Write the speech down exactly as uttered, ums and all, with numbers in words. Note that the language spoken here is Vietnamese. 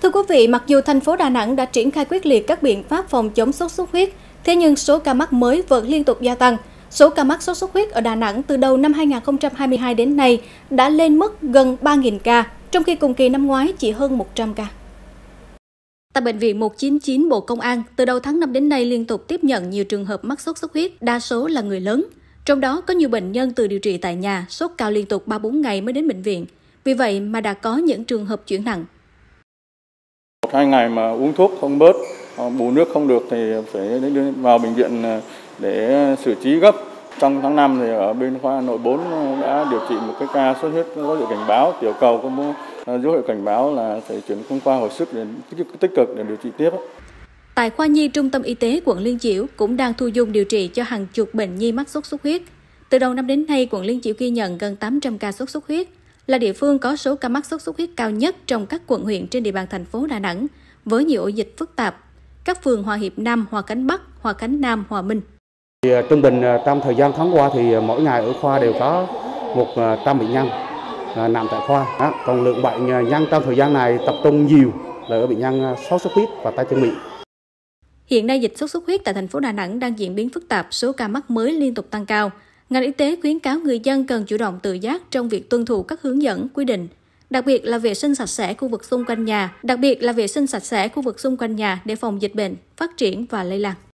Thưa quý vị, mặc dù thành phố Đà Nẵng đã triển khai quyết liệt các biện pháp phòng chống sốt xuất huyết, thế nhưng số ca mắc mới vẫn liên tục gia tăng. Số ca mắc sốt xuất huyết ở Đà Nẵng từ đầu năm hai nghìn không trăm hai mươi hai đến nay đã lên mức gần ba nghìn ca, trong khi cùng kỳ năm ngoái chỉ hơn một trăm ca. Tại Bệnh viện một chín chín Bộ Công an, từ đầu tháng năm đến nay liên tục tiếp nhận nhiều trường hợp mắc sốt xuất huyết, đa số là người lớn. Trong đó có nhiều bệnh nhân từ điều trị tại nhà, sốt cao liên tục ba bốn ngày mới đến bệnh viện. Vì vậy mà đã có những trường hợp chuyển nặng. Một hai ngày mà uống thuốc không bớt, bù nước không được thì phải đến vào bệnh viện để xử trí gấp. Trong tháng năm thì ở bên khoa nội bốn đã điều trị một cái ca sốt huyết có dấu hiệu cảnh báo, tiểu cầu có dấu hiệu cảnh báo là phải chuyển sang khoa hồi sức để tích cực để điều trị tiếp. Tại khoa nhi Trung tâm Y tế quận Liên Chiểu cũng đang thu dung điều trị cho hàng chục bệnh nhi mắc sốt xuất huyết. Từ đầu năm đến nay, quận Liên Chiểu ghi nhận gần tám trăm ca sốt xuất huyết, là địa phương có số ca mắc sốt xuất huyết cao nhất trong các quận huyện trên địa bàn thành phố Đà Nẵng, với nhiều ổ dịch phức tạp. Các phường Hòa Hiệp Nam, Hòa Khánh Bắc, Hòa Khánh Nam, Hòa Minh. Thì, trung bình trong thời gian tháng qua thì mỗi ngày ở khoa đều có một trăm bệnh nhân nằm tại khoa. Đó. Còn lượng bệnh nhân trong thời gian này tập trung nhiều là ở bệnh nhân sốt xuất huyết và tay chân miệng. Hiện nay dịch sốt xuất huyết tại thành phố Đà Nẵng đang diễn biến phức tạp, số ca mắc mới liên tục tăng cao. Ngành y tế khuyến cáo người dân cần chủ động tự giác trong việc tuân thủ các hướng dẫn, quy định, đặc biệt là vệ sinh sạch sẽ khu vực xung quanh nhà, đặc biệt là vệ sinh sạch sẽ khu vực xung quanh nhà để phòng dịch bệnh phát triển và lây lan.